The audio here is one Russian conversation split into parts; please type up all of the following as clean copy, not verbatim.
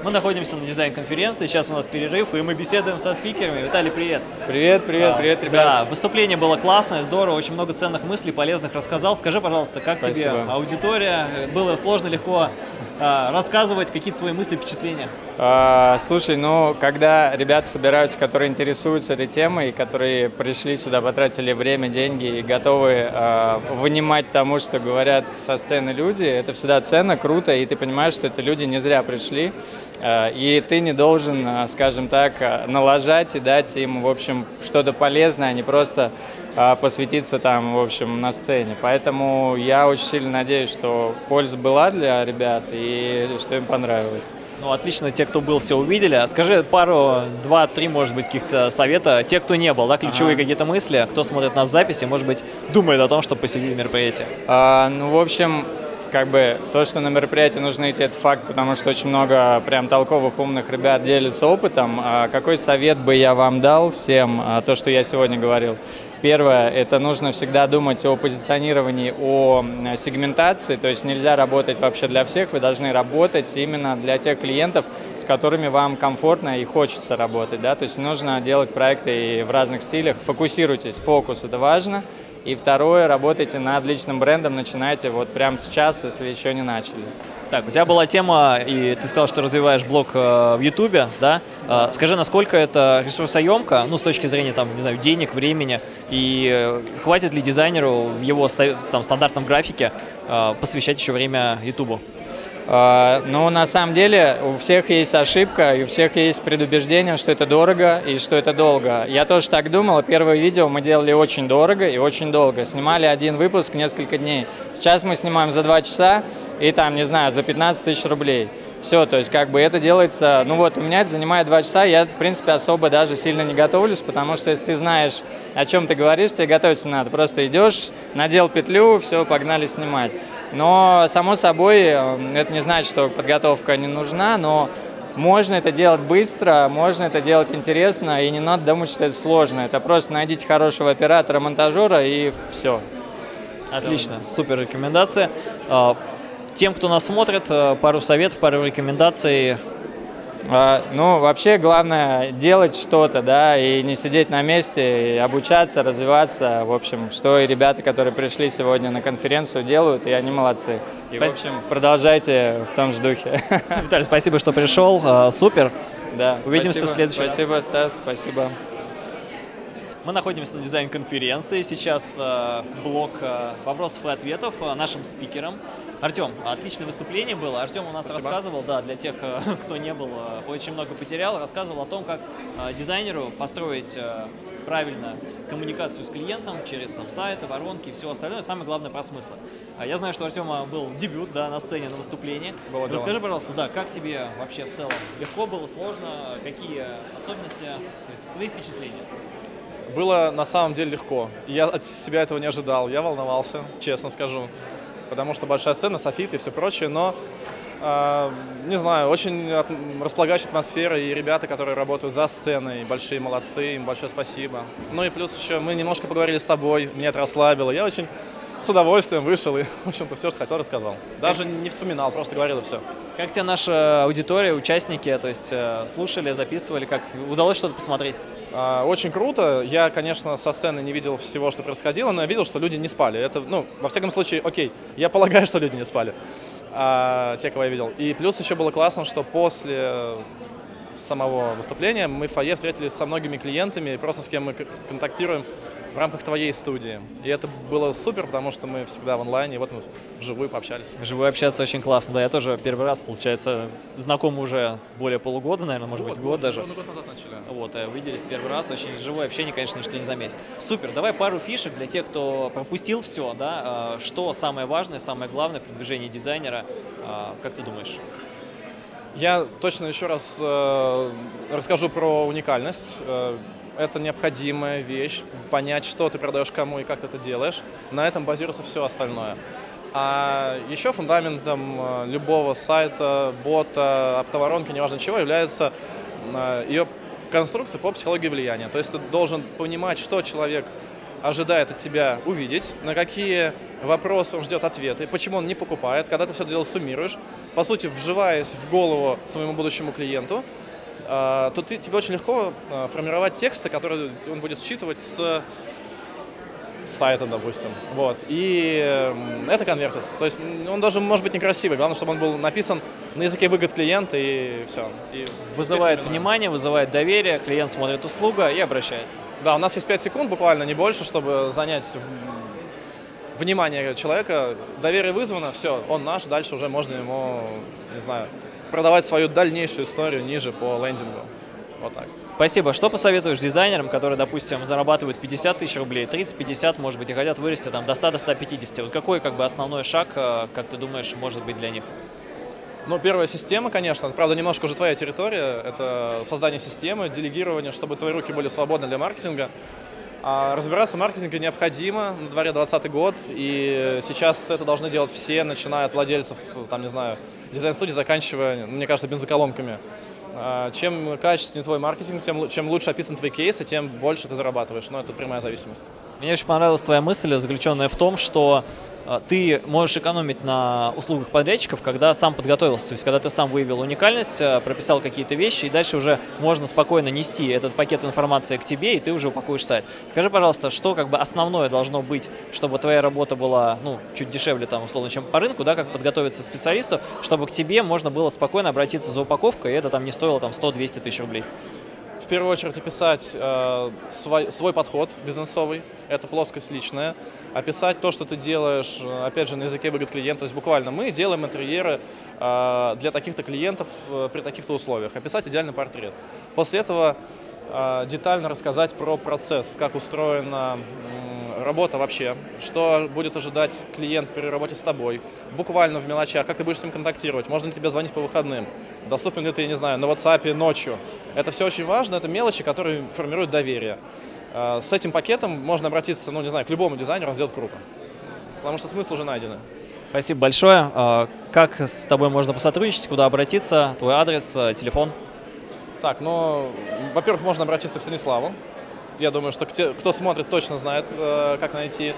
Мы находимся на дизайн-конференции, сейчас у нас перерыв, и мы беседуем со спикерами. Виталий, привет! Привет, привет, ребята! Да, выступление было классное, здорово, очень много ценных мыслей, полезных рассказал. Скажи, пожалуйста, как тебе аудитория? Было сложно, легко рассказывать какие-то свои мысли, впечатления? Слушай, ну, когда ребята собираются, которые интересуются этой темой, которые пришли сюда, потратили время, деньги и готовы вынимать тому, что говорят со сцены люди, это всегда ценно, круто, и ты понимаешь, что это люди не зря пришли, и ты не должен, скажем так, налажать и дать им, в общем, что-то полезное, а не просто посвятиться там, в общем, на сцене. Поэтому я очень сильно надеюсь, что польза была для ребят и что им понравилось. Ну, отлично, те, кто был, все увидели. Скажи пару, 2-3, может быть, каких-то совета. Те, кто не был, да, ключевые какие-то мысли, кто смотрит нас в записи, может быть, думает о том, чтобы посетить мероприятие. Ну, в общем, как бы то, что на мероприятие нужно идти, это факт, потому что очень много прям толковых, умных ребят делятся опытом. Какой совет бы я вам дал всем, то, что я сегодня говорил? Первое, это нужно всегда думать о позиционировании, о сегментации, то есть нельзя работать вообще для всех, вы должны работать именно для тех клиентов, с которыми вам комфортно и хочется работать, да, то есть нужно делать проекты в разных стилях, фокусируйтесь, фокус, это важно. И второе, работайте над личным брендом, начинайте вот прямо сейчас, если еще не начали. Так, у тебя была тема, и ты сказал, что развиваешь блог в Ютубе, да? Скажи, насколько это ресурсоемко, ну, с точки зрения, там, не знаю, денег, времени, и хватит ли дизайнеру в его там, стандартном графике посвящать еще время Ютубу? Ну, на самом деле, у всех есть ошибка, и у всех есть предубеждение, что это дорого и что это долго. Я тоже так думал. Первое видео мы делали очень дорого и очень долго. Снимали один выпуск несколько дней. Сейчас мы снимаем за 2 часа и там, не знаю, за 15 тысяч рублей. Все, то есть как бы это делается, ну вот у меня это занимает 2 часа, я в принципе особо даже сильно не готовлюсь, потому что если ты знаешь, о чем ты говоришь, тебе готовиться надо. Просто идешь, надел петлю, все, погнали снимать. Но само собой это не значит, что подготовка не нужна, но можно это делать быстро, можно это делать интересно, и не надо думать, что это сложно. Это просто найдите хорошего оператора, монтажера и все. Отлично, супер рекомендация. Тем, кто нас смотрит, пару советов, пару рекомендаций. Ну, вообще, главное делать что-то, да, и не сидеть на месте, и обучаться, развиваться. В общем, что и ребята, которые пришли сегодня на конференцию, делают, и они молодцы. И, в общем, продолжайте в том же духе. Виталий, спасибо, что пришел. Супер. Да. Увидимся в следующий раз. Спасибо, Стас, спасибо. Мы находимся на дизайн-конференции. Сейчас блок вопросов и ответов нашим спикерам. Артем, отличное выступление было. Артем у нас рассказывал, да, для тех, кто не был, очень много потерял, рассказывал о том, как дизайнеру построить правильно коммуникацию с клиентом через там, сайты, воронки и все остальное. Самое главное про смыслы. Я знаю, что у Артема был дебют, да, на сцене, на выступлении. Расскажи, пожалуйста, да, как тебе вообще в целом? Легко было, сложно? Какие особенности, то есть свои впечатления? Было на самом деле легко. Я от себя этого не ожидал. Я волновался, честно скажу. Потому что большая сцена, софиты и все прочее. Но, не знаю, очень располагающая атмосфера. И ребята, которые работают за сценой, большие молодцы, им большое спасибо. Ну и плюс еще мы немножко поговорили с тобой, меня это расслабило. Я очень с удовольствием вышел и, в общем-то, все, что хотел, рассказал. Даже не вспоминал, просто говорил и все. Как тебя наша аудитория, участники, то есть слушали, записывали, как удалось что-то посмотреть? Очень круто. Я, конечно, со сцены не видел всего, что происходило, но я видел, что люди не спали. Это, ну, во всяком случае, окей. Я полагаю, что люди не спали, те, кого я видел. И плюс еще было классно, что после самого выступления мы в фойе встретились со многими клиентами, просто с кем мы контактируем в рамках твоей студии. И это было супер, потому что мы всегда в онлайне, и вот мы вживую пообщались. Вживую общаться очень классно, да, я тоже первый раз, получается, знаком уже более полугода, наверное, может быть, год даже. Год назад начали. Вот, увиделись первый раз, очень живое общение, конечно, ничто не заметит. Супер, давай пару фишек для тех, кто пропустил все, да, что самое важное, самое главное в продвижении дизайнера, как ты думаешь? Я точно еще раз расскажу про уникальность. Это необходимая вещь, понять, что ты продаешь кому и как ты это делаешь. На этом базируется все остальное. А еще фундаментом любого сайта, бота, автоворонки, неважно чего, является ее конструкция по психологии влияния. То есть ты должен понимать, что человек ожидает от тебя увидеть, на какие вопросы он ждет ответы, почему он не покупает, когда ты все это дело суммируешь, по сути, вживаясь в голову своему будущему клиенту, то тебе очень легко формировать тексты, которые он будет считывать с сайта, допустим. Вот. И это конвертит. То есть он даже может быть некрасивый. Главное, чтобы он был написан на языке выгод клиента, и все. И вызывает внимание, вызывает доверие, клиент смотрит услугу и обращается. Да, у нас есть 5 секунд, буквально, не больше, чтобы занять внимание человека. Доверие вызвано, все, он наш, дальше уже можно ему, не знаю, продавать свою дальнейшую историю ниже по лендингу. Вот так. Спасибо. Что посоветуешь дизайнерам, которые, допустим, зарабатывают 50 тысяч рублей, 30-50, может быть, и хотят вырасти там, до 100-150? Вот какой основной шаг, как ты думаешь, может быть для них? Ну, первая система, конечно. Правда, немножко уже твоя территория. Это создание системы, делегирование, чтобы твои руки были свободны для маркетинга. А разбираться в маркетинге необходимо. На дворе 2020 год, и сейчас это должны делать все, начиная от владельцев, там, не знаю, дизайн-студии, заканчивая, мне кажется, бензоколонками. Чем качественнее твой маркетинг, чем лучше описан твой кейс, тем больше ты зарабатываешь. Но это прямая зависимость. Мне очень понравилась твоя мысль, заключенная в том, что ты можешь экономить на услугах подрядчиков, когда сам подготовился, то есть когда ты сам выявил уникальность, прописал какие-то вещи, и дальше уже можно спокойно нести этот пакет информации к тебе, и ты уже упакуешь сайт. Скажи, пожалуйста, что основное должно быть, чтобы твоя работа была чуть дешевле, там, условно, чем по рынку, да, как подготовиться специалисту, чтобы к тебе можно было спокойно обратиться за упаковкой, и это там не стоило 100-200 тысяч рублей? В первую очередь описать свой подход бизнесовый, это плоскость личная, описать то, что ты делаешь, опять же, на языке выгод клиента, то есть буквально мы делаем интерьеры для таких-то клиентов при таких-то условиях, описать идеальный портрет. После этого детально рассказать про процесс, как устроена работа вообще, что будет ожидать клиент при работе с тобой, буквально в мелочах, как ты будешь с ним контактировать, можно ли тебе звонить по выходным, доступен ли ты, не знаю, на WhatsApp ночью. Это все очень важно, это мелочи, которые формируют доверие. С этим пакетом можно обратиться, не знаю, к любому дизайнеру, он сделает круто, потому что смысл уже найден. Спасибо большое. Как с тобой можно посотрудничать, куда обратиться, твой адрес, телефон? Так, во-первых, можно обратиться к Станиславу. Я думаю, что кто смотрит, точно знает, как найти.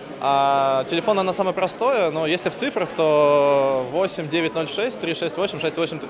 А телефон, оно самое простое, но если в цифрах, то 8906 368 68...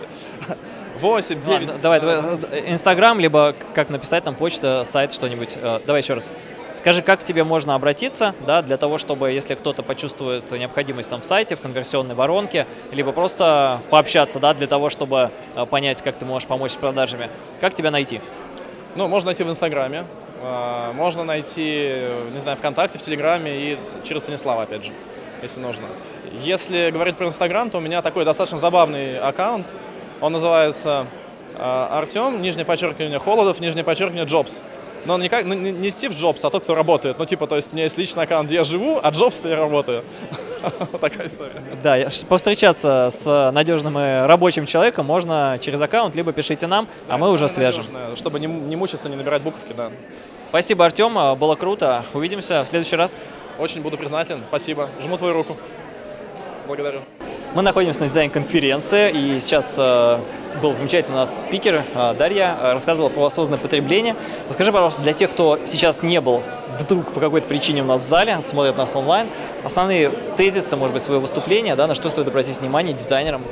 8, 9... Давай, Инстаграм, либо как написать, там почта, сайт, что-нибудь. Давай еще раз. Скажи, как к тебе можно обратиться, да, для того, чтобы, если кто-то почувствует необходимость там в сайте, в конверсионной воронке, либо просто пообщаться, да, для того, чтобы понять, как ты можешь помочь с продажами. Как тебя найти? Можно найти в Инстаграме, можно найти, не знаю, ВКонтакте, в Телеграме и через Станислава, опять же, если нужно. Если говорить про Инстаграм, то у меня такой достаточно забавный аккаунт. Он называется Артем, _, Холодов, _, Джобс. Но он не Стив Джобс, а тот, кто работает. То есть у меня есть личный аккаунт, где я живу, а Джобс-то я работаю. Вот такая история. Да, повстречаться с надежным и рабочим человеком можно через аккаунт, либо пишите нам, а мы уже свяжем. Чтобы не мучиться, не набирать буковки, да. Спасибо, Артем, было круто. Увидимся в следующий раз. Очень буду признателен. Спасибо. Жму твою руку. Благодарю. Мы находимся на дизайн-конференции, и сейчас был замечательный у нас спикер Дарья, рассказывала про осознанное потребление. Расскажи, пожалуйста, для тех, кто сейчас не был вдруг по какой-то причине у нас в зале, смотрят нас онлайн, основные тезисы, может быть, своего выступления, да, на что стоит обратить внимание дизайнерам?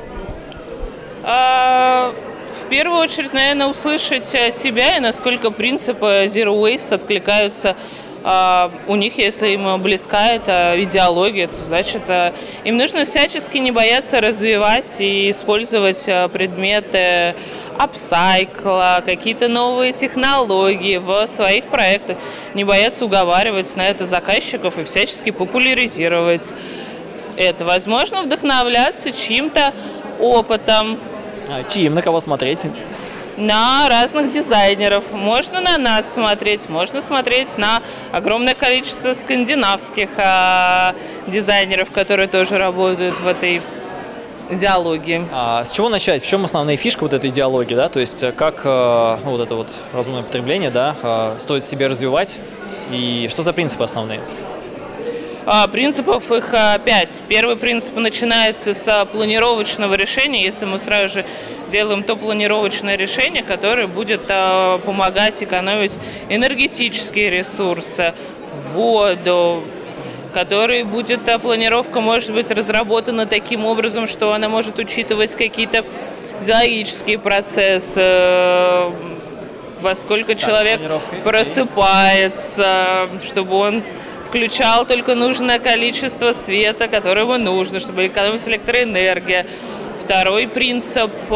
В первую очередь, наверное, услышать себя и насколько принципы Zero Waste откликаются у них, если им близка эта идеология, то значит им нужно всячески не бояться развивать и использовать предметы апсайкла, какие-то новые технологии в своих проектах, не бояться уговаривать на это заказчиков и всячески популяризировать это. Возможно, вдохновляться чьим-то опытом. Чьим? На кого смотреть? На разных дизайнеров. Можно на нас смотреть, можно смотреть на огромное количество скандинавских дизайнеров, которые тоже работают в этой идеологии. С чего начать? В чем основная фишка вот этой идеологии, да? То есть как вот это вот разумное потребление, да, стоит себе развивать, и что за принципы основные? Принципов их 5. Первый принцип начинается с планировочного решения. Если мы сразу же делаем то планировочное решение, которое будет помогать экономить энергетические ресурсы, воду, который будет, планировка может быть разработана таким образом, что она может учитывать какие-то физиологические процессы, во сколько человек просыпается, чтобы он включал только нужное количество света, которое ему нужно, чтобы экономить электроэнергия. Второй принцип –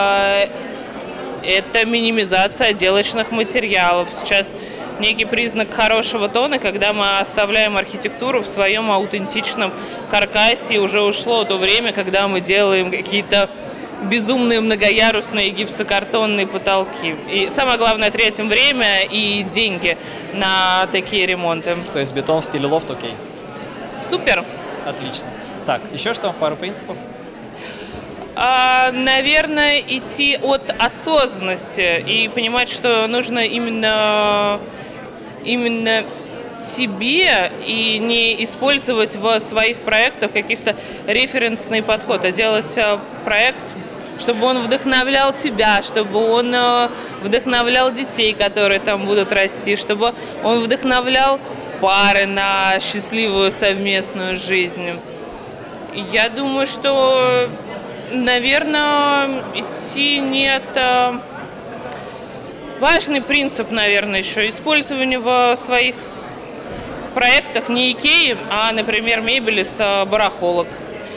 это минимизация отделочных материалов. Сейчас некий признак хорошего тона, когда мы оставляем архитектуру в своем аутентичном каркасе. И уже ушло то время, когда мы делаем какие-то безумные многоярусные гипсокартонные потолки. И самое главное, тратим время и деньги на такие ремонты. То есть бетон в стиле лофт, окей. Супер. Отлично. Так, еще что? Пару принципов? Наверное, идти от осознанности и понимать, что нужно именно себе и не использовать в своих проектах каких-то референсный подход, а делать проект, чтобы он вдохновлял тебя, чтобы он вдохновлял детей, которые там будут расти, чтобы он вдохновлял пары на счастливую совместную жизнь. Я думаю, что, наверное, идти нет. Важный принцип, наверное, еще использование в своих проектах не Икеи, а, например, мебели с барахолок.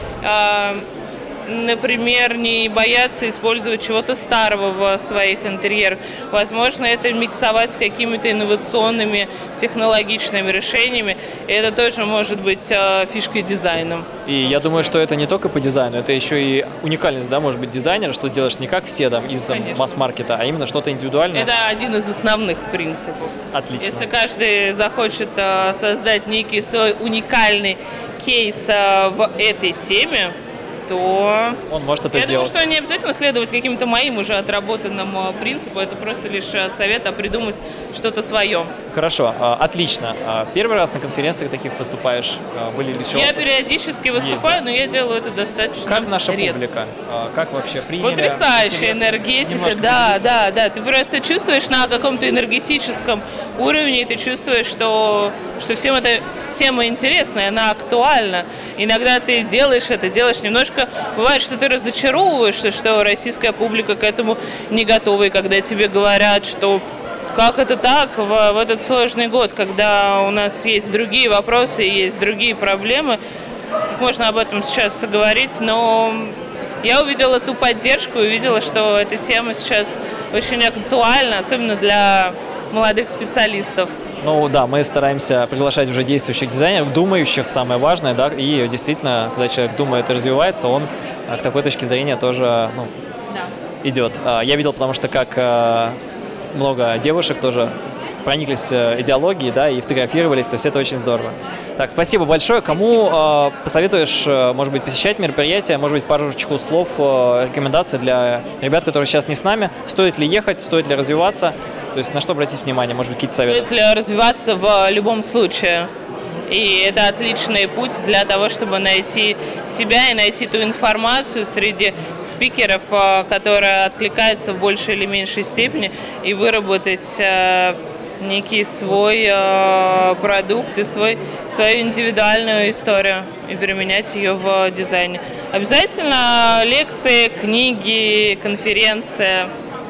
Например, не бояться использовать чего-то старого в своих интерьерах. Возможно, это миксовать с какими-то инновационными технологичными решениями. И это тоже может быть фишкой дизайна. И я думаю, что это не только по дизайну, это еще и уникальность, да, может быть, дизайнера, что делаешь не как все там из масс-маркета, а именно что-то индивидуальное. Это один из основных принципов. Отлично. Если каждый захочет создать некий свой уникальный кейс в этой теме, то он может это я сделать. думаю, что не обязательно следовать каким-то моим уже отработанным принципам, это просто лишь совет, придумать что-то свое. Хорошо, отлично. Первый раз на конференциях таких выступаешь? Были ли чего? Я периодически выступаю, но я делаю это достаточно Как наша редко. публика? Как вообще приняли? Потрясающая энергетика, да. Ты просто чувствуешь на каком-то энергетическом уровне, и ты чувствуешь, что всем эта тема интересна, она актуальна. Иногда ты делаешь немножко, бывает, что ты разочаровываешься, что российская публика к этому не готова, и когда тебе говорят, что как это так в этот сложный год, когда у нас есть другие вопросы, есть другие проблемы, как можно об этом сейчас говорить, но я увидела ту поддержку, увидела, что эта тема сейчас очень актуальна, особенно для молодых специалистов. Ну да, мы стараемся приглашать уже действующих дизайнеров, думающих, самое важное, да, и действительно, когда человек думает и развивается, он к такой точке зрения тоже идет. Я видел, потому что как много девушек тоже прониклись идеологией, да, и фотографировались, то есть это очень здорово. Так, спасибо большое. Кому посоветуешь, может быть, посещать мероприятие, может быть, парочку слов, рекомендаций для ребят, которые сейчас не с нами? Стоит ли ехать, стоит ли развиваться? То есть на что обратить внимание, может быть, какие-то советы? Стоит ли развиваться в любом случае? И это отличный путь для того, чтобы найти себя и найти ту информацию среди спикеров, которая откликается в большей или меньшей степени, и выработать некий свой продукт и свою индивидуальную историю и применять ее в дизайне. Обязательно лекции, книги, конференции.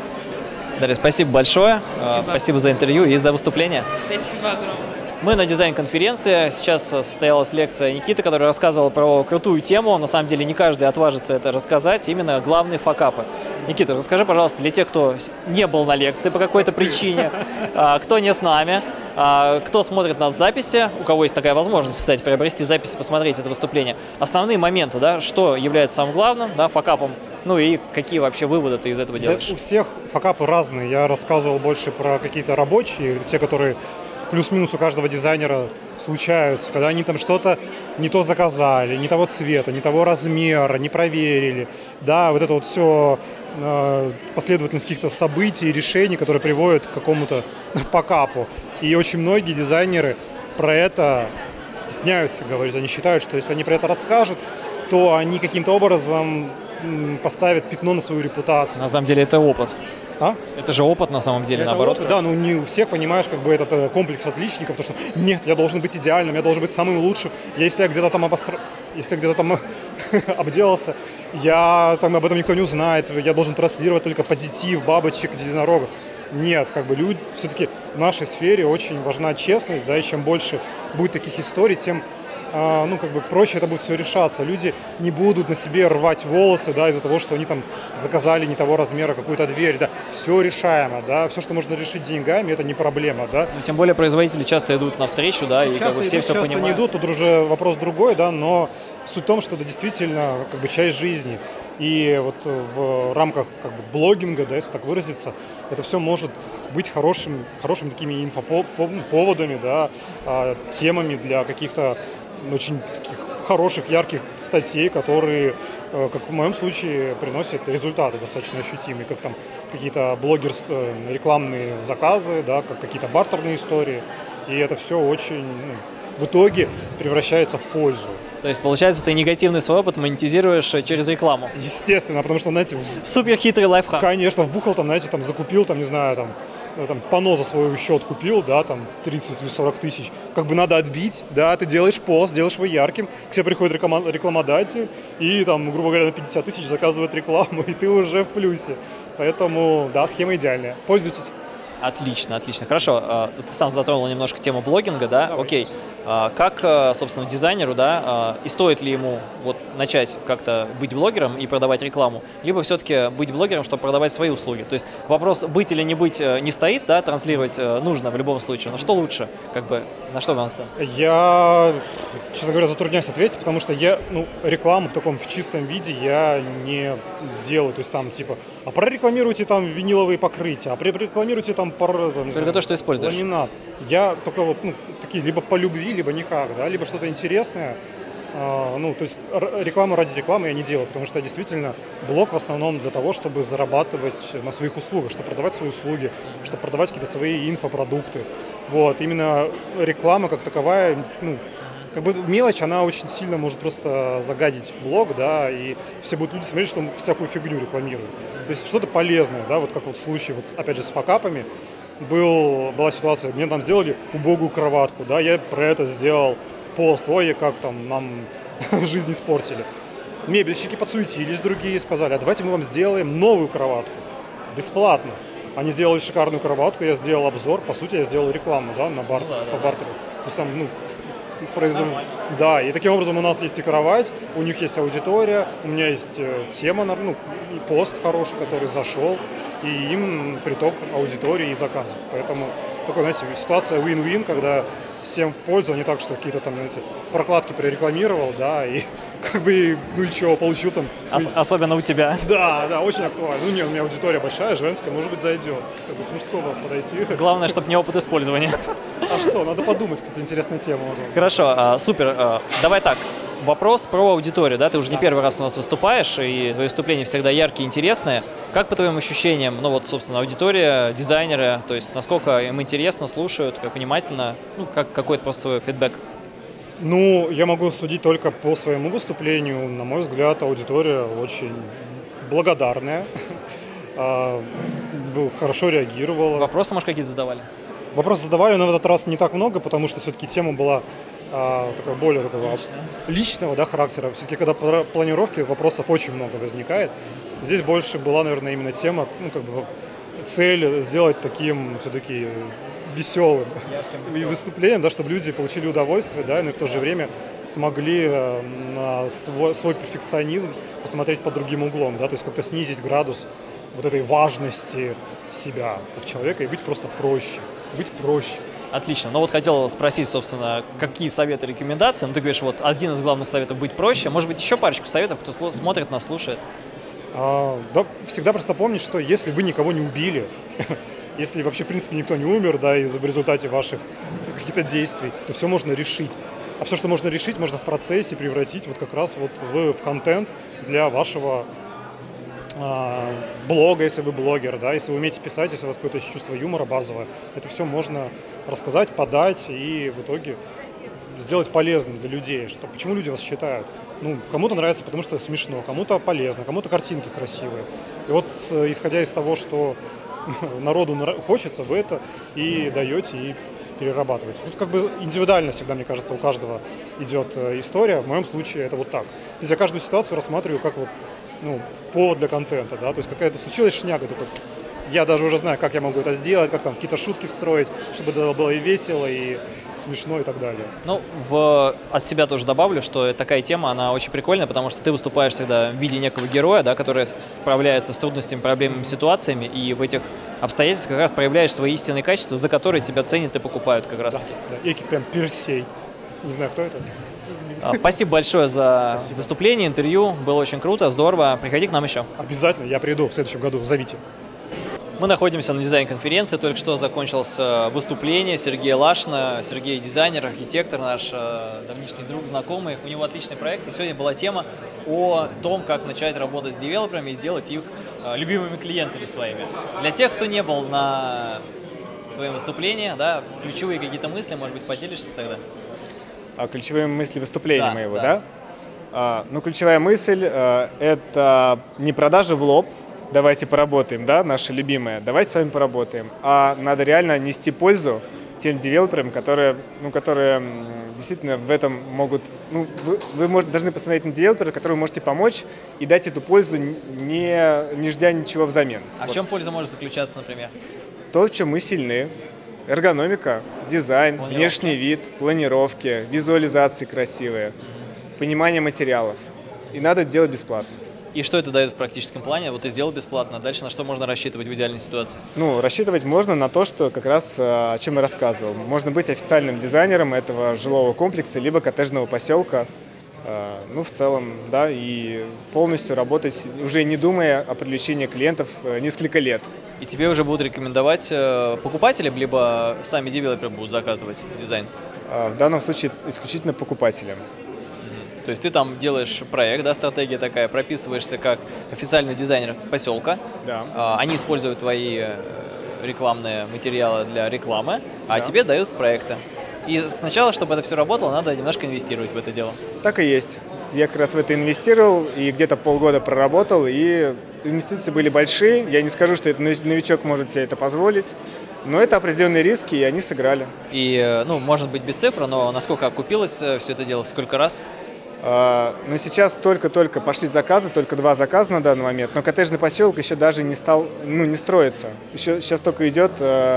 Дарья, спасибо большое. Спасибо за интервью и за выступление. Спасибо огромное. Мы на дизайн-конференции. Сейчас состоялась лекция Никиты, который рассказывал про крутую тему. На самом деле не каждый отважится это рассказать. Именно главные факапы. Никита, расскажи, пожалуйста, для тех, кто не был на лекции по какой-то причине, кто не с нами, кто смотрит нас в записи, у кого есть такая возможность, кстати, приобрести запись, посмотреть это выступление. Основные моменты, да, что является самым главным, да, факапом, ну и какие вообще выводы ты из этого делаешь? Да, у всех факапы разные. Я рассказывал больше про какие-то рабочие, те, которые плюс-минус у каждого дизайнера случаются, когда они там что-то не то заказали, не того цвета, не того размера, не проверили. Да, вот это вот все последовательность каких-то событий, решений, которые приводят к какому-то факапу. И очень многие дизайнеры про это стесняются говорить. Они считают, что если они про это расскажут, то они каким-то образом поставят пятно на свою репутацию. На самом деле это опыт. Это же опыт на самом деле, Это наоборот. опыт, да, ну не у всех, понимаешь, как бы этот комплекс отличников, то что нет, я должен быть идеальным, я должен быть самым лучшим. Если я где-то там обделался, там об этом никто не узнает, я должен транслировать только позитив, бабочек, единорогов. Нет, как бы люди, все-таки в нашей сфере очень важна честность, да, и чем больше будет таких историй, тем проще это будет все решаться. Люди не будут на себе рвать волосы, да, из-за того, что они там заказали не того размера какую-то дверь, да. Все решаемо, да, все, что можно решить деньгами, это не проблема, да. Ну, тем более производители часто идут навстречу, да, и как бы все часто понимают. не идут, тут уже вопрос другой, да, но суть в том, что это действительно как бы часть жизни. И вот в рамках как бы блогинга, да, если так выразиться, это все может быть хорошими такими инфоповодами, да, темами для каких-то очень таких хороших, ярких статей, которые, как в моем случае, приносят результаты достаточно ощутимые, как там какие-то рекламные заказы, да, как какие-то бартерные истории. И это все очень, в итоге превращается в пользу. То есть, получается, ты негативный свой опыт монетизируешь через рекламу. Естественно, потому что, знаете... Супер хитрый лайфхак. Конечно, вбухал там, знаете, там закупил, там, не знаю, там панно за свой счет купил, да, там 30 или 40 тысяч. Как бы надо отбить, да, ты делаешь пост, делаешь его ярким, к тебе приходит рекламодатель и там, грубо говоря, на 50 тысяч заказывает рекламу, и ты уже в плюсе. Поэтому, да, схема идеальная. Пользуйтесь. Отлично, отлично. Хорошо, ты сам затронул немножко тему блогинга, да? Давай. Окей. Как, собственно, дизайнеру, да, и стоит ли ему вот начать как-то быть блогером и продавать рекламу, либо все-таки быть блогером, чтобы продавать свои услуги? То есть вопрос быть или не быть не стоит, да, транслировать нужно в любом случае, но что лучше, как бы, на что вам ставить? Я, честно говоря, затрудняюсь ответить, потому что я, рекламу в таком в чистом виде я не делаю, то есть там типа, а прорекламируйте там виниловые покрытия, а прорекламируйте там Только то, что используешь. Ламинат. Я только вот, такие, либо по любви, либо никак, да, либо что-то интересное. То есть рекламу ради рекламы я не делаю, потому что действительно блог в основном для того, чтобы зарабатывать на своих услугах, чтобы продавать свои услуги, чтобы продавать какие-то свои инфопродукты. Вот, именно реклама как таковая, как бы мелочь, она очень сильно может просто загадить блог, да, и все будут люди смотреть, что он всякую фигню рекламирует. То есть что-то полезное, да, вот как вот в случае, вот опять же, с факапами, была ситуация, мне там сделали убогую кроватку, да, я про это сделал пост, ой, как там нам жизнь испортили. Мебельщики подсуетились, другие сказали, а давайте мы вам сделаем новую кроватку, бесплатно. Они сделали шикарную кроватку, я сделал обзор, по сути, я сделал рекламу, да, по бартеру. То есть там, да, и таким образом у нас есть и кровать, у них есть аудитория, у меня есть тема, и пост хороший, который зашел, и им приток аудитории и заказов. Поэтому такая, знаете, ситуация win-win, когда всем в пользу, а не так, что какие-то там, знаете, прокладки прорекламировал, да, и как бы, и чего, получил там... Особенно у тебя. Да, очень актуально. У меня аудитория большая, женская, может быть, зайдет. Как бы с мужского подойти. Главное, чтобы не опыт использования. А что, надо подумать, кстати, интересная тема. Хорошо, супер. Давай так. Вопрос про аудиторию, да, ты уже не первый раз у нас выступаешь, и твои выступления всегда яркие, интересные. Как по твоим ощущениям, собственно, аудитория, дизайнеры, то есть насколько им интересно, слушают, как внимательно, какой-то просто свой фидбэк? Я могу судить только по своему выступлению. На мой взгляд, аудитория очень благодарная, хорошо реагировала. Вопросы, может, какие-то задавали? Вопросы задавали, но в этот раз не так много, потому что все-таки тема была более личного, да, характера. Все-таки, когда по планировке вопросов очень много возникает, здесь больше была, наверное, именно тема, цель сделать таким все-таки веселым выступлением, да, чтобы люди получили удовольствие, да, но и в то же время смогли на свой перфекционизм посмотреть под другим углом, да, то есть как-то снизить градус вот этой важности себя как человека и быть просто проще, быть проще. Отлично. Хотел спросить, собственно, какие советы, рекомендации. Ты говоришь, один из главных советов — быть проще. Может быть, еще парочку советов, кто смотрит нас, слушает? Да, всегда просто помнить, что если вы никого не убили, если вообще, в принципе, никто не умер, да, в результате ваших каких-то действий, то все можно решить. А все, что можно решить, можно в процессе превратить как раз в контент для вашего блога, если вы блогер, да, если вы умеете писать, если у вас какое-то чувство юмора базовое, это все можно рассказать, подать и в итоге сделать полезным для людей. Почему люди вас считают? ну, кому-то нравится, потому что смешно, кому-то полезно, кому-то картинки красивые. И вот, исходя из того, что народу хочется, вы это и даете, и перерабатываете. Тут как бы индивидуально всегда, мне кажется, у каждого идет история. В моем случае это вот так. То есть я каждую ситуацию рассматриваю как вот, ну, повод для контента, да, то есть какая-то случилась шняга, такой, я даже уже знаю, как я могу это сделать, как там какие-то шутки встроить, чтобы это было и весело, и смешно, и так далее. Ну, от себя тоже добавлю, что такая тема, она очень прикольная, потому что ты выступаешь всегда в виде некого героя, да, который справляется с трудностями, проблемами, ситуациями, и в этих обстоятельствах как раз проявляешь свои истинные качества, за которые тебя ценят и покупают как раз-таки. Да, да. Экий прям Персей. Не знаю, кто это. Спасибо большое за выступление, интервью. Было очень круто, здорово. Приходи к нам еще. Обязательно, я приду в следующем году. Зовите. Мы находимся на дизайн-конференции. Только что закончилось выступление Сергея Лашина. Сергей дизайнер, архитектор, наш давнишний друг, знакомый. У него отличный проект. И сегодня была тема о том, как начать работать с девелоперами и сделать их любимыми клиентами своими. Для тех, кто не был на твоем выступлении, да, ключевые какие-то мысли, может быть, поделишься тогда? Ключевые мысли выступления моего, да? Ну, ключевая мысль это не продажа в лоб, давайте поработаем, да, наша любимая, давайте с вами поработаем, а надо реально нести пользу тем девелоперам, которые действительно в этом могут, ну, вы должны посмотреть на девелопера, которому вы можете помочь и дать эту пользу, не ждя ничего взамен. А в чем польза может заключаться, например? То, в чем мы сильны. Эргономика, дизайн, внешний вид, планировки, визуализации красивые, понимание материалов. И надо это делать бесплатно. И что это дает в практическом плане? Вот ты сделал бесплатно, дальше на что можно рассчитывать в идеальной ситуации? Ну, рассчитывать можно на то, что как раз о чем я рассказывал. Можно быть официальным дизайнером этого жилого комплекса, либо коттеджного поселка. Ну, в целом, да, и полностью работать, уже не думая о привлечении клиентов несколько лет. И тебе уже будут рекомендовать покупатели, либо сами девелоперы будут заказывать дизайн? В данном случае исключительно покупателям. То есть ты там делаешь проект, да, стратегия такая, прописываешься как официальный дизайнер поселка. Да. Они используют твои рекламные материалы для рекламы, а тебе дают проекты. И сначала, чтобы это все работало, надо немножко инвестировать в это дело. Так и есть. Я как раз в это инвестировал и где-то полгода проработал, и инвестиции были большие. Я не скажу, что новичок может себе это позволить, но это определенные риски, и они сыграли. И, ну, может быть без цифр, но насколько окупилось все это дело, в сколько раз? Но сейчас только-только пошли заказы, только 2 заказа на данный момент, но коттеджный поселок еще даже не стал, ну, не строится. Еще сейчас только идет,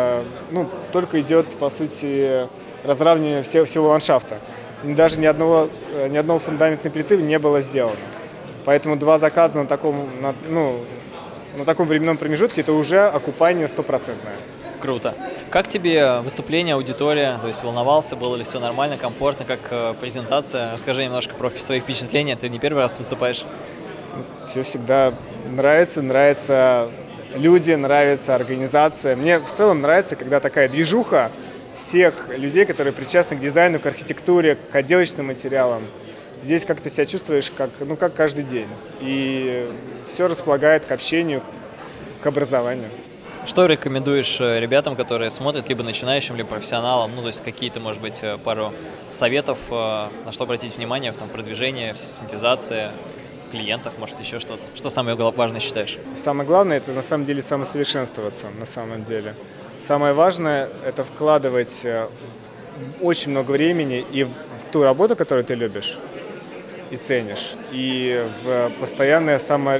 по сути, разравнивание всего ландшафта. Даже ни одного фундаментной плиты не было сделано. Поэтому 2 заказа на таком временном промежутке – это уже окупание 100%. Круто. Как тебе выступление, аудитория? То есть волновался, было ли все нормально, комфортно, как презентация? Расскажи немножко про свои впечатления. Ты не первый раз выступаешь? Все всегда нравятся люди, нравится организация. Мне в целом нравится, когда такая движуха всех людей, которые причастны к дизайну, к архитектуре, к отделочным материалам. Здесь как-то себя чувствуешь как каждый день. И все располагает к общению, к образованию. Что рекомендуешь ребятам, которые смотрят, либо начинающим, либо профессионалам? Ну, то есть какие-то, может быть, пару советов, на что обратить внимание в том продвижении, в систематизации, в клиентах, может, еще что-то? Что самое важное считаешь? Самое главное – это на самом деле самосовершенствоваться, на самом деле. Самое важное – это вкладывать очень много времени и в ту работу, которую ты любишь и ценишь, и в постоянное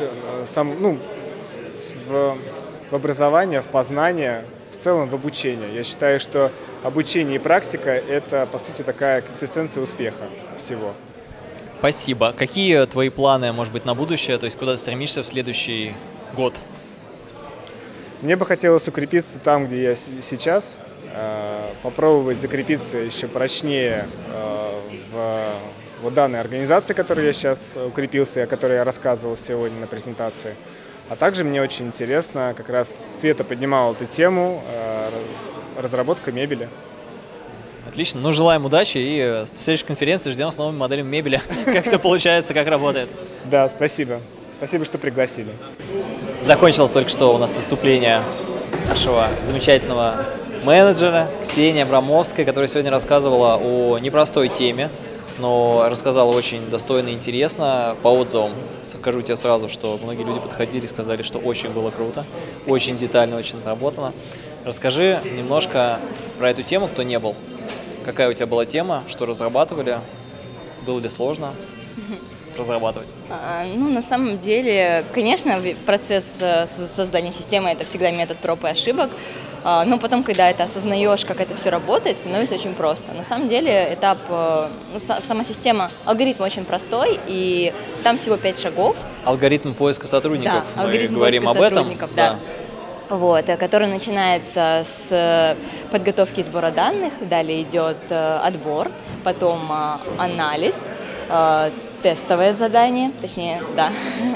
в образование, в познание, в целом в обучение. Я считаю, что обучение и практика – это, по сути, такая квинтэссенция успеха всего. Спасибо. Какие твои планы, может быть, на будущее? То есть куда ты стремишься в следующий год? Мне бы хотелось укрепиться там, где я сейчас, попробовать закрепиться еще прочнее в данной организации, в которой я сейчас укрепился, о которой я рассказывал сегодня на презентации. А также мне очень интересно, как раз Света поднимала эту тему, разработка мебели. Отлично. Ну, желаем удачи и в следующей конференции ждем с новыми моделями мебели. Как все получается, как работает. Да, спасибо. Спасибо, что пригласили. Закончилось только что у нас выступление нашего замечательного менеджера Ксении Абрамовской, которая сегодня рассказывала о непростой теме. но рассказала очень достойно и интересно. По отзывам скажу тебе сразу, что многие люди подходили и сказали, что очень было круто, очень детально, очень отработано. Расскажи немножко про эту тему, кто не был. Какая у тебя была тема, что разрабатывали, было ли сложно разрабатывать? Ну, на самом деле, конечно, процесс создания системы – это всегда метод проб и ошибок, но потом, когда это осознаешь, как это все работает, становится очень просто. На самом деле, этап, сама система, алгоритм очень простой, и там всего 5 шагов. Алгоритм поиска сотрудников, да, мы говорим об этом. Да. Вот, который начинается с подготовки и сбора данных, далее идет отбор, потом анализ, тестовое задание, точнее, да,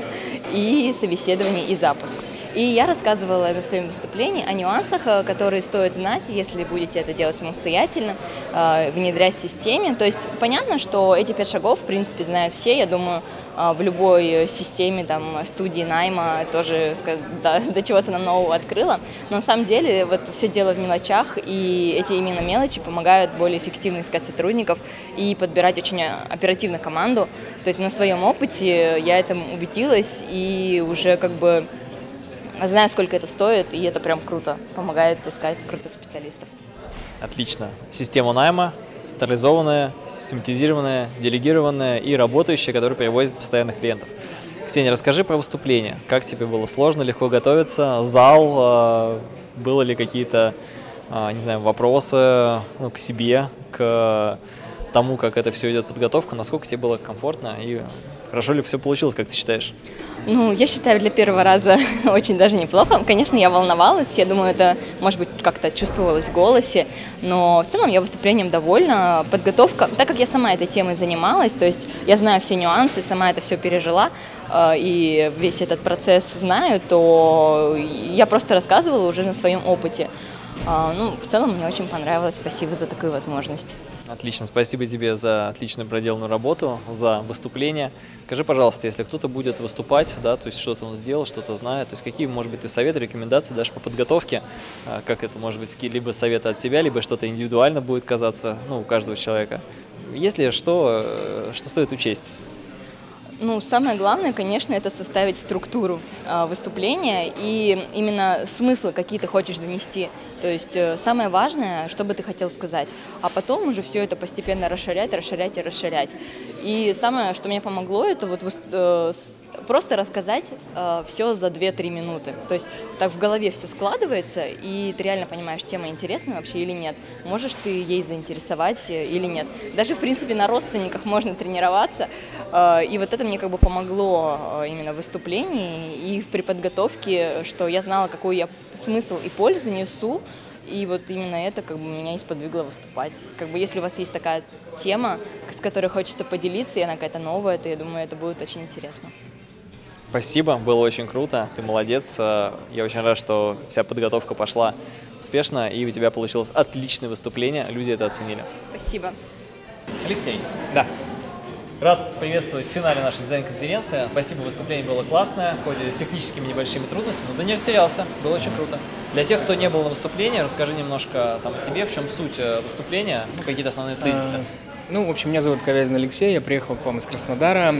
и собеседование и запуск. И я рассказывала в своем выступлении о нюансах, которые стоит знать, если будете это делать самостоятельно, внедрять в системе. То есть понятно, что эти 5 шагов, в принципе, знают все. Я думаю, в любой системе, там, студии найма тоже до чего-то нам нового открыла. Но на самом деле вот все дело в мелочах, и эти именно мелочи помогают более эффективно искать сотрудников и подбирать очень оперативно команду. То есть на своем опыте я этому убедилась и уже как бы знаю, сколько это стоит, и это прям круто, помогает искать крутых специалистов. Отлично. Система найма централизованная, систематизированная, делегированная и работающая, которая привозит постоянных клиентов. Ксения, расскажи про выступление. Как тебе было сложно, легко готовиться? Зал, было ли какие-то, не знаю, вопросы к себе, к тому, как это все идет подготовка? Насколько тебе было комфортно и хорошо ли все получилось, как ты считаешь? Ну, я считаю, для первого раза очень даже неплохо. Конечно, я волновалась, я думаю, это, может быть, как-то чувствовалось в голосе, но в целом я выступлением довольна. Подготовка, так как я сама этой темой занималась, то есть я знаю все нюансы, сама это все пережила, и весь этот процесс знаю, то я просто рассказывала уже на своем опыте. Ну, в целом мне очень понравилось. Спасибо за такую возможность. Отлично, спасибо тебе за отлично проделанную работу, за выступление. Скажи, пожалуйста, если кто-то будет выступать, да, то есть что-то он сделал, что-то знает, то есть какие, может быть, ты советы, рекомендации дашь по подготовке, как это, может быть, либо советы от тебя, либо что-то индивидуально будет казаться, ну, у каждого человека. Есть ли что стоит учесть? Ну, самое главное, конечно, это составить структуру выступления и именно смыслы, какие ты хочешь донести. То есть самое важное, что бы ты хотел сказать, а потом уже все это постепенно расширять. И самое, что мне помогло, это вот просто рассказать все за 2-3 минуты. То есть так в голове все складывается, и ты реально понимаешь, тема интересная вообще или нет. Можешь ты ей заинтересовать или нет. Даже, в принципе, на родственниках можно тренироваться. И вот это мне как бы помогло именно в выступлении и при подготовке, что я знала, какой я смысл и пользу несу. И вот именно это как бы меня и сподвигло выступать. Как бы если у вас есть такая тема, с которой хочется поделиться, и она какая-то новая, то я думаю, это будет очень интересно. Спасибо, было очень круто, ты молодец. Я очень рад, что вся подготовка пошла успешно, и у тебя получилось отличное выступление, люди это оценили. Спасибо. Алексей. Да. Рад приветствовать в финале нашей дизайн-конференции. Спасибо, выступление было классное, хоть и с техническими небольшими трудностями, но ты не растерялся, было очень круто. Для тех, кто не был на выступлении, расскажи немножко там о себе, в чем суть выступления, ну, какие-то основные тезисы. Ну, в общем, меня зовут Ковязин Алексей, я приехал к вам из Краснодара.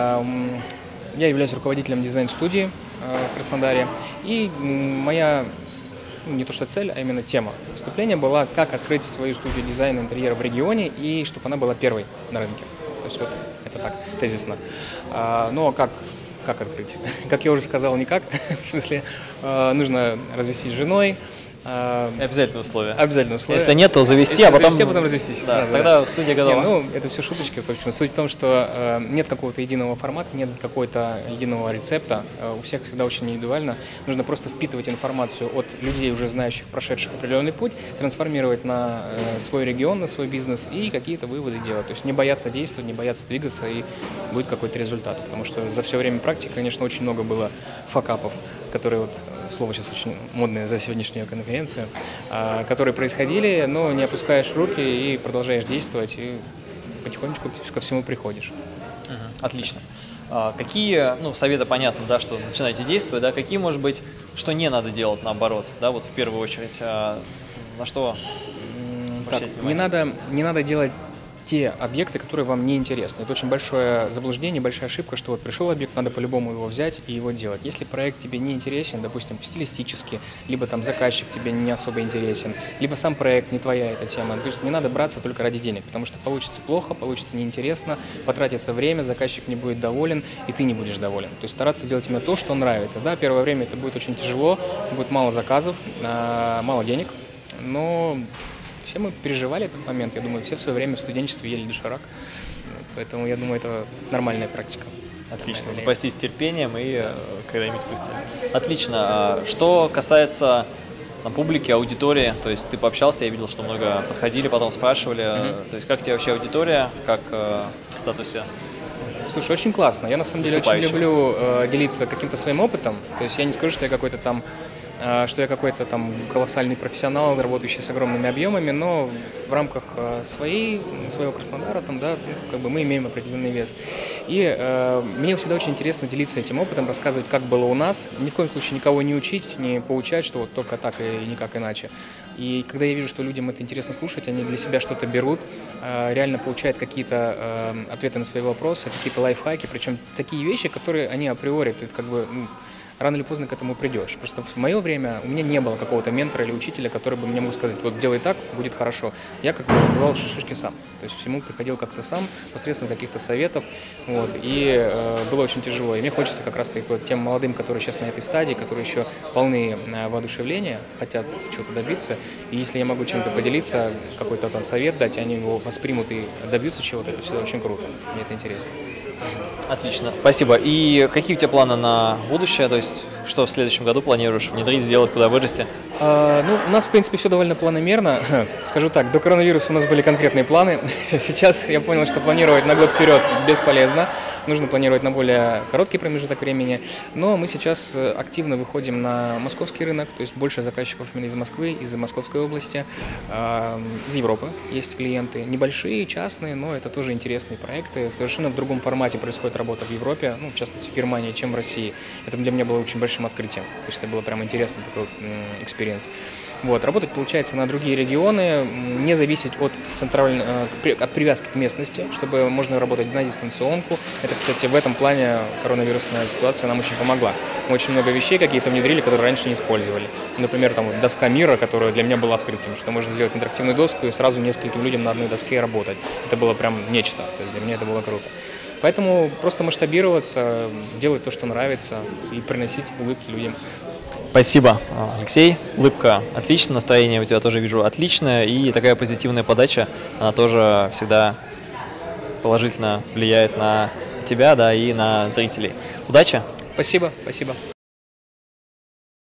Я являюсь руководителем дизайн-студии в Краснодаре, и моя, не то что цель, а именно тема выступления была, как открыть свою студию дизайна интерьера в регионе, и чтобы она была первой на рынке. То есть вот это так, тезисно. Ну, а как открыть? Как я уже сказал, никак. В смысле, нужно развестись с женой. Обязательное условие. Обязательное условие. Если нет, то завести, а потом развестись. Да, тогда студия готова. Ну, это все шуточки. В общем, суть в том, что нет какого-то единого формата, нет какого-то единого рецепта. У всех всегда очень индивидуально. Нужно просто впитывать информацию от людей, уже знающих, прошедших определенный путь, трансформировать на свой регион, на свой бизнес и какие-то выводы делать. То есть не бояться действовать, не бояться двигаться, и будет какой-то результат. Потому что за все время практики, конечно, очень много было факапов, которые, вот слово сейчас очень модное за сегодняшнюю конференцию, которые происходили, но не опускаешь руки и продолжаешь действовать, и потихонечку ко всему приходишь. Отлично. Какие, ну, советы понятно, да, что начинаете действовать, да, какие, может быть, что не надо делать наоборот, да, вот в первую очередь, на что обращать внимание? Не надо делать те объекты, которые вам не интересны. Это очень большое заблуждение, большая ошибка, что вот пришел объект, надо по-любому его взять и его делать. Если проект тебе не интересен, допустим, стилистически, либо там заказчик тебе не особо интересен, либо сам проект не твоя эта тема, то есть не надо браться только ради денег, потому что получится плохо, получится неинтересно, потратится время, заказчик не будет доволен, и ты не будешь доволен. То есть стараться делать именно то, что нравится. Да, первое время это будет очень тяжело, будет мало заказов, мало денег, но все мы переживали этот момент. Я думаю, все в свое время в студенчестве ели доширак. Поэтому, я думаю, это нормальная практика. Отлично. Запастись терпением и когда-нибудь выстрелить. Отлично. Что касается публики, аудитории, то есть ты пообщался, я видел, что много подходили, потом спрашивали. То есть как тебе вообще аудитория, как в статусе? Слушай, очень классно. Я на самом деле очень люблю делиться каким-то своим опытом. То есть я не скажу, что я какой-то там колоссальный профессионал, работающий с огромными объемами, но в рамках своего Краснодара мы имеем определенный вес. И мне всегда очень интересно делиться этим опытом, рассказывать, как было у нас. Ни в коем случае никого не учить, не поучать, что вот только так и никак иначе. И когда я вижу, что людям это интересно слушать, они для себя что-то берут, реально получают какие-то ответы на свои вопросы, какие-то лайфхаки, причем такие вещи, которые они априори, ты рано или поздно к этому придешь. Просто в мое время у меня не было какого-то ментора или учителя, который бы мне мог сказать, вот делай так, будет хорошо. Я как бы разбивал шишки сам. То есть всему приходил как-то сам, посредством каких-то советов. И было очень тяжело. И мне хочется как раз-таки тем молодым, которые сейчас на этой стадии, которые еще полны воодушевления, хотят чего-то добиться. И если я могу чем-то поделиться, какой-то там совет дать, они его воспримут и добьются чего-то, это всегда очень круто. Мне это интересно. Отлично, спасибо. И какие у тебя планы на будущее? То есть, что в следующем году планируешь внедрить, сделать, куда вырасти? У нас, в принципе, все довольно планомерно. Скажу так, до коронавируса у нас были конкретные планы. Сейчас я понял, что планировать на год вперед бесполезно. Нужно планировать на более короткий промежуток времени. Но мы сейчас активно выходим на московский рынок, то есть больше заказчиков именно из Москвы, из Московской области, из Европы есть клиенты. Небольшие, частные, но это тоже интересные проекты. Совершенно в другом формате происходит работа в Европе, в частности в Германии, чем в России. Это для меня было очень большим открытием. То есть это было прям интересный такой экспириенс. Работать получается на другие регионы, не зависеть от привязки к местности, чтобы можно работать на дистанционку. Это, кстати, в этом плане коронавирусная ситуация нам очень помогла. Мы очень много вещей какие-то внедрили, которые раньше не использовали. Например, доска мира, которая для меня была открытием, что можно сделать интерактивную доску и сразу нескольким людям на одной доске работать. Это было прям нечто, то есть для меня это было круто. Поэтому просто масштабироваться, делать то, что нравится, и приносить улыбки людям. Спасибо, Алексей. Улыбка отличная, настроение у тебя тоже вижу отличное, и такая позитивная подача, она тоже всегда положительно влияет на тебя, и на зрителей. Удачи! Спасибо, спасибо.